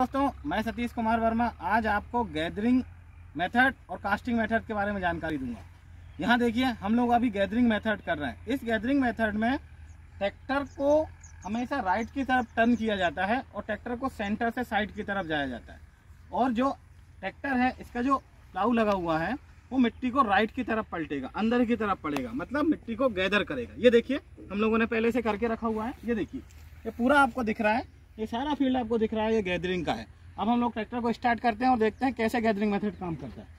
दोस्तों, मैं सतीश कुमार वर्मा आज आपको गैदरिंग मेथड और कास्टिंग मेथड के बारे में जानकारी दूंगा। यहाँ देखिए, हम लोग अभी गैदरिंग मेथड कर रहे हैं। इस गैदरिंग मेथड में ट्रैक्टर को हमेशा राइट की तरफ टर्न किया जाता है और ट्रैक्टर को सेंटर से साइड की तरफ जाया जाता है। और जो ट्रैक्टर है, इसका जो प्लाऊ लगा हुआ है वो मिट्टी को राइट की तरफ पलटेगा, अंदर की तरफ पड़ेगा, मतलब मिट्टी को गैदर करेगा। ये देखिए, हम लोगों ने पहले से करके रखा हुआ है। ये देखिए, ये पूरा आपको दिख रहा है, ये सारा फील्ड आपको दिख रहा है, ये गैदरिंग का है। अब हम लोग ट्रैक्टर को स्टार्ट करते हैं और देखते हैं कैसे गैदरिंग मेथड काम करता है।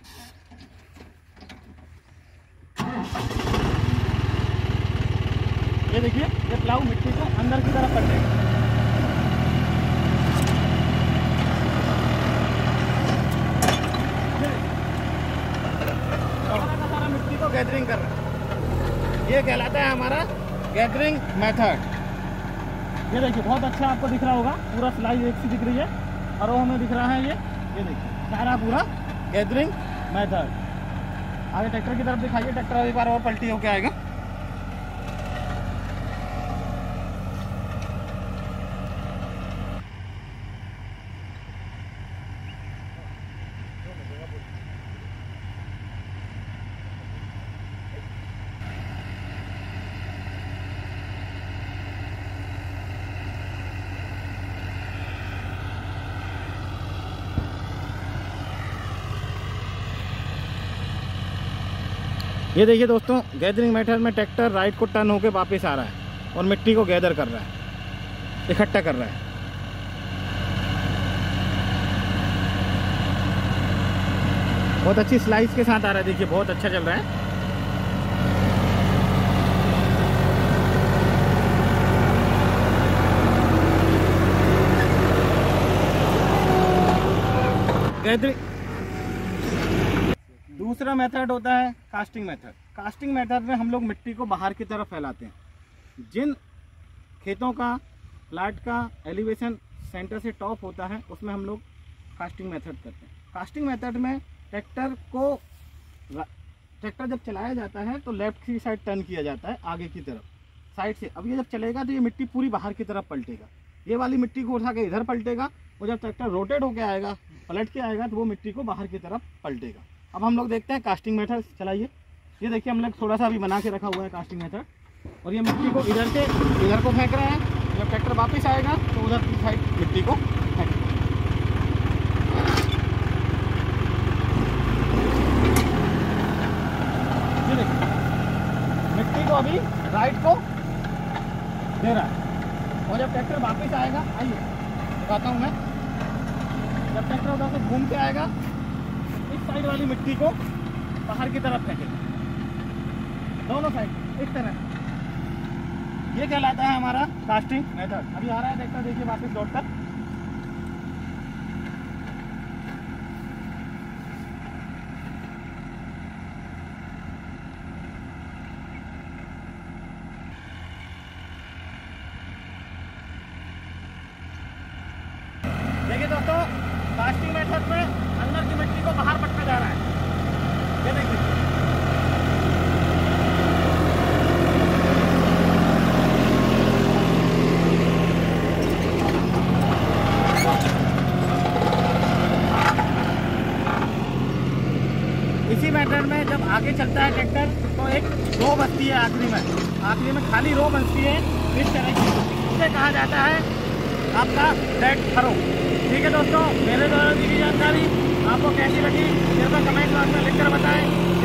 ये देखिए, ये प्लाऊ मिट्टी को अंदर की तरफ पलटेगा। सारा मिट्टी को गैदरिंग कर रहा है, ये कहलाता है हमारा गैदरिंग मेथड। ये देखिए, बहुत अच्छा आपको दिख रहा होगा, पूरा सिलाई एक सी दिख रही है और वो हमें दिख रहा है। ये देखिए, सारा पूरा गैदरिंग मेथड। आगे ट्रैक्टर की तरफ दिखाइए, ट्रैक्टर एक बार और पलटी होके आएगा। ये देखिए दोस्तों, गैदरिंग मेथड में ट्रैक्टर राइट को टर्न होकर वापस आ रहा है और मिट्टी को गैदर कर रहा है, इकट्ठा कर रहा है। बहुत अच्छी स्लाइस के साथ आ रहा है, देखिए बहुत अच्छा चल रहा है। गैदरिंग दूसरा मेथड होता है कास्टिंग मेथड। कास्टिंग मेथड में हम लोग मिट्टी को बाहर की तरफ फैलाते हैं। जिन खेतों का प्लाट का एलिवेशन सेंटर से टॉप होता है, उसमें हम लोग कास्टिंग मेथड करते हैं। कास्टिंग मेथड में ट्रैक्टर जब चलाया जाता है तो लेफ्ट की साइड टर्न किया जाता है, आगे की तरफ साइड से। अब ये जब चलेगा तो ये मिट्टी पूरी बाहर की तरफ पलटेगा, ये वाली मिट्टी को उठा के इधर पलटेगा, और जब ट्रैक्टर रोटेट होके आएगा, पलट के आएगा, तो वो मिट्टी को बाहर की तरफ पलटेगा। अब हम लोग देखते हैं कास्टिंग मेथड चलाइए। ये देखिए, हम लोग थोड़ा सा अभी बना के रखा हुआ है कास्टिंग मेथड, और ये मिट्टी को इधर से इधर को फेंक रहे हैं। जब ट्रैक्टर वापस आएगा तो उधर की साइड मिट्टी को फेंक। ये देखिए, मिट्टी को अभी राइट को दे रहा है, और जब ट्रैक्टर वापस आएगा, आइए दिखाता हूँ मैं। जब ट्रैक्टर उधर से घूम के आएगा, इस साइड वाली मिट्टी को बाहर की तरफ फेंकेगा, दोनों साइड इस तरह। ये कहलाता है हमारा कास्टिंग मेथड। अभी आ रहा है ट्रैक्टर, देखिए वापस लौटकर। देखिए दोस्तों, कास्टिंग मेथड में अंदर की मिट्टी को बाहर पटका जा रहा है। ये देखिए, इसी मेथड में जब आगे चलता है ट्रैक्टर तो एक रो बनती है आखिरी में खाली रो बनती है इस तरह की, उसे कहा जाता है आपका डेड फरो। ठीक है दोस्तों, मेरे द्वारा दी गई जानकारी आपको कैसी लगी, कृपया कमेंट बॉक्स में लिखकर बताएं।